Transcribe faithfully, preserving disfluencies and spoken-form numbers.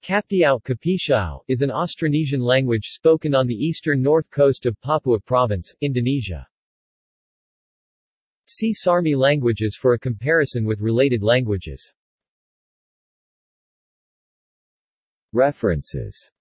Kaptiau Kaptiau is an Austronesian language spoken on the eastern north coast of Papua Province, Indonesia. See Sarmi languages for a comparison with related languages. References